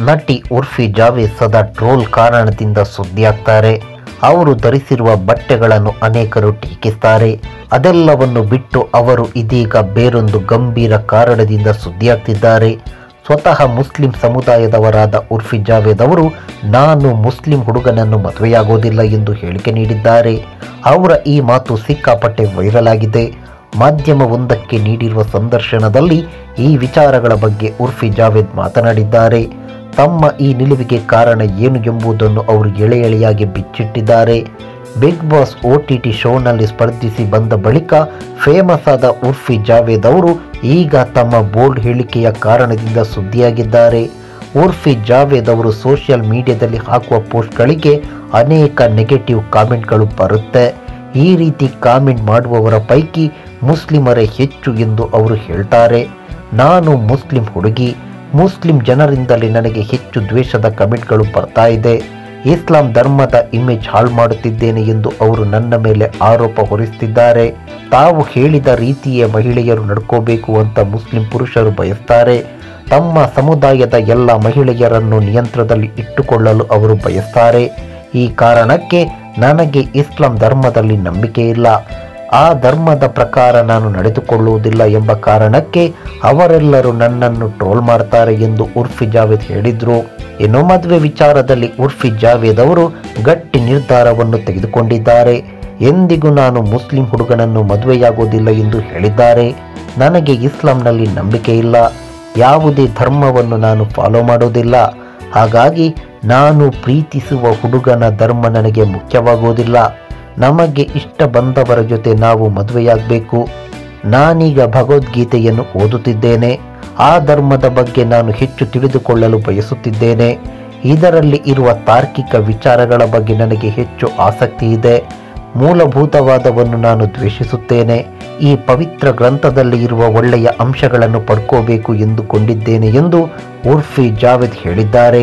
ನಟಿ ಉರ್ಫಿ ಜಾವೇದ್ ಸದಾ ಟ್ರೋಲ್ ಕಾರಣದಿಂದ ಸುದ್ದಿಯಾಗ್ತಾರೆ. ಅವರು ಧರಿಸಿರುವ ಬಟ್ಟೆಗಳನ್ನು ಅನೇಕರು ಟೀಕಿಸ್ತಾರೆ. ಅದೆಲ್ಲವನ್ನು ಬಿಟ್ಟು ಅವರು ಇದೀಗ ಬೇರೊಂದು ಗಂಭೀರ ಕಾರಣದಿಂದ ಸುದ್ದಿಯಾಗ್ತಿದ್ದಾರೆ. ಸ್ವತಃ ಮುಸ್ಲಿಂ ಸಮುದಾಯದವರಾದ ಉರ್ಫಿ ಜಾವೇದ್ ಅವರು ನಾನು ಮುಸ್ಲಿಂ ಹುಡುಗನನ್ನು ಮದುವೆಯಾಗೋದಿಲ್ಲ ಎಂದು ಹೇಳಿಕೆ ನೀಡಿದ್ದಾರೆ. ಅವರ ಈ ಮಾತು ಸಿಕ್ಕಾಪಟ್ಟೆ ವೈರಲ್ ಆಗಿದೆ. ಮಾಧ್ಯಮವೊಂದಕ್ಕೆ ನೀಡಿರುವ ಸಂದರ್ಶನದಲ್ಲಿ ಈ ವಿಚಾರಗಳ ಬಗ್ಗೆ ಉರ್ಫಿ ಜಾವೇದ್ ಮಾತನಾಡಿದ್ದಾರೆ. ತಮ್ಮ ಈ ನಿಲುವಿಗೆ ಕಾರಣ ಏನು ಎಂಬುದನ್ನು ಅವರು ಎಳೆ ಎಳೆಯಾಗಿ ಬಿಚ್ಚಿಟ್ಟಿದ್ದಾರೆ. ಬಿಗ್ ಬಾಸ್ OTT ಶೋನಲ್ಲಿ ಸ್ಪರ್ಧಿಸಿ ಬಂದ ಬಳಿಕ ಫೇಮಸ್ ಆದ ಉರ್ಫಿ ಜಾವೇದ್ ಅವರು ಈಗ ತಮ್ಮ ಬೋಲ್ಡ್ ಹೇಳಿಕೆಯ ಕಾರಣದಿಂದ ಸುದ್ದಿಯಾಗಿದ್ದಾರೆ. ಉರ್ಫಿ ಜಾವೇದ್ ಅವರು ಸೋಷಿಯಲ್ ಮೀಡಿಯಾದಲ್ಲಿ ಹಾಕುವ ಪೋಸ್ಟ್ಗಳಿಗೆ ಅನೇಕ ನೆಗೆಟಿವ್ ಕಾಮೆಂಟ್ಗಳು ಬರುತ್ತೆ. ಈ ರೀತಿ ಕಾಮೆಂಟ್ ಮಾಡುವವರ ಪೈಕಿ ಮುಸ್ಲಿಮರೇ ಹೆಚ್ಚು ಎಂದು ಅವರು ಹೇಳ್ತಾರೆ. ನಾನು ಮುಸ್ಲಿಂ ಹುಡುಗಿ, ಮುಸ್ಲಿಂ ಜನರಿಂದಲೇ ನನಗೆ ಹೆಚ್ಚು ದ್ವೇಷದ ಕಮೆಂಟ್ಗಳು ಬರ್ತಾ ಇದೆ. ಇಸ್ಲಾಂ ಧರ್ಮದ ಇಮೇಜ್ ಹಾಳು ಮಾಡುತ್ತಿದ್ದೇನೆ ಎಂದು ಅವರು ನನ್ನ ಮೇಲೆ ಆರೋಪ ಹೊರಿಸುತ್ತಿದ್ದಾರೆ. ತಾವು ಹೇಳಿದ ರೀತಿಯೇ ಮಹಿಳೆಯರು ನಡ್ಕೋಬೇಕು ಅಂತ ಮುಸ್ಲಿಂ ಪುರುಷರು ಬಯಸ್ತಾರೆ. ತಮ್ಮ ಸಮುದಾಯದ ಎಲ್ಲ ಮಹಿಳೆಯರನ್ನು ನಿಯಂತ್ರಣದಲ್ಲಿ ಇಟ್ಟುಕೊಳ್ಳಲು ಅವರು ಬಯಸ್ತಾರೆ. ಈ ಕಾರಣಕ್ಕೆ ನನಗೆ ಇಸ್ಲಾಂ ಧರ್ಮದಲ್ಲಿ ನಂಬಿಕೆ ಇಲ್ಲ, ಆ ಧರ್ಮದ ಪ್ರಕಾರ ನಾನು ನಡೆದುಕೊಳ್ಳುವುದಿಲ್ಲ ಎಂಬ ಕಾರಣಕ್ಕೆ ಅವರೆಲ್ಲರೂ ನನ್ನನ್ನು ಟ್ರೋಲ್ ಮಾಡ್ತಾರೆ ಎಂದು ಉರ್ಫಿ ಜಾವೇದ್ ಹೇಳಿದ್ರು. ಇನ್ನು ಮದುವೆ ವಿಚಾರದಲ್ಲಿ ಉರ್ಫಿ ಜಾವೇದ್ ಅವರು ಗಟ್ಟಿ ನಿರ್ಧಾರವನ್ನು ತೆಗೆದುಕೊಂಡಿದ್ದಾರೆ. ಎಂದಿಗೂ ನಾನು ಮುಸ್ಲಿಂ ಹುಡುಗನನ್ನು ಮದುವೆಯಾಗೋದಿಲ್ಲ ಎಂದು ಹೇಳಿದ್ದಾರೆ. ನನಗೆ ಇಸ್ಲಾಂನಲ್ಲಿ ನಂಬಿಕೆ ಇಲ್ಲ, ಯಾವುದೇ ಧರ್ಮವನ್ನು ನಾನು ಫಾಲೋ ಮಾಡೋದಿಲ್ಲ. ಹಾಗಾಗಿ ನಾನು ಪ್ರೀತಿಸುವ ಹುಡುಗನ ಧರ್ಮ ನನಗೆ ಮುಖ್ಯವಾಗುವುದಿಲ್ಲ. ನಮಗೆ ಇಷ್ಟ ಬಂದವರ ಜೊತೆ ನಾವು ಮದುವೆಯಾಗಬೇಕು. ನಾನೀಗ ಭಗವದ್ಗೀತೆಯನ್ನು ಓದುತ್ತಿದ್ದೇನೆ. ಆ ಧರ್ಮದ ಬಗ್ಗೆ ನಾನು ಹೆಚ್ಚು ತಿಳಿದುಕೊಳ್ಳಲು ಬಯಸುತ್ತಿದ್ದೇನೆ. ಇದರಲ್ಲಿ ಇರುವ ತಾರ್ಕಿಕ ವಿಚಾರಗಳ ಬಗ್ಗೆ ನನಗೆ ಹೆಚ್ಚು ಆಸಕ್ತಿ ಇದೆ. ಮೂಲಭೂತವಾದವನ್ನು ನಾನು ದ್ವೇಷಿಸುತ್ತೇನೆ. ಈ ಪವಿತ್ರ ಗ್ರಂಥದಲ್ಲಿ ಇರುವ ಒಳ್ಳೆಯ ಅಂಶಗಳನ್ನು ಪಡ್ಕೋಬೇಕು ಎಂದುಕೊಂಡಿದ್ದೇನೆ ಎಂದು ಉರ್ಫಿ ಜಾವೇದ್ ಹೇಳಿದ್ದಾರೆ.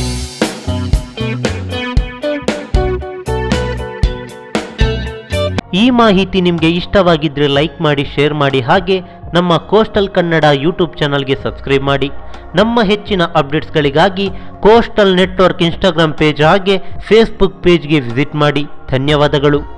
ಈ ಮಾಹಿತಿ ನಿಮಗೆ ಇಷ್ಟವಾಗಿದ್ದರೆ ಲೈಕ್ ಮಾಡಿ, ಶೇರ್ ಮಾಡಿ, ಹಾಗೆ ನಮ್ಮ ಕೋಸ್ಟಲ್ ಕನ್ನಡ ಯೂಟ್ಯೂಬ್ ಚಾನಲ್ಗೆ ಸಬ್ಸ್ಕ್ರೈಬ್ ಮಾಡಿ. ನಮ್ಮ ಹೆಚ್ಚಿನ ಅಪ್ಡೇಟ್ಸ್ಗಳಿಗಾಗಿ ಕೋಸ್ಟಲ್ ನೆಟ್ವರ್ಕ್ ಇನ್ಸ್ಟಾಗ್ರಾಮ್ ಪೇಜ್ ಹಾಗೆ ಫೇಸ್ಬುಕ್ ಪೇಜ್ಗೆ ವಿಸಿಟ್ ಮಾಡಿ. ಧನ್ಯವಾದಗಳು.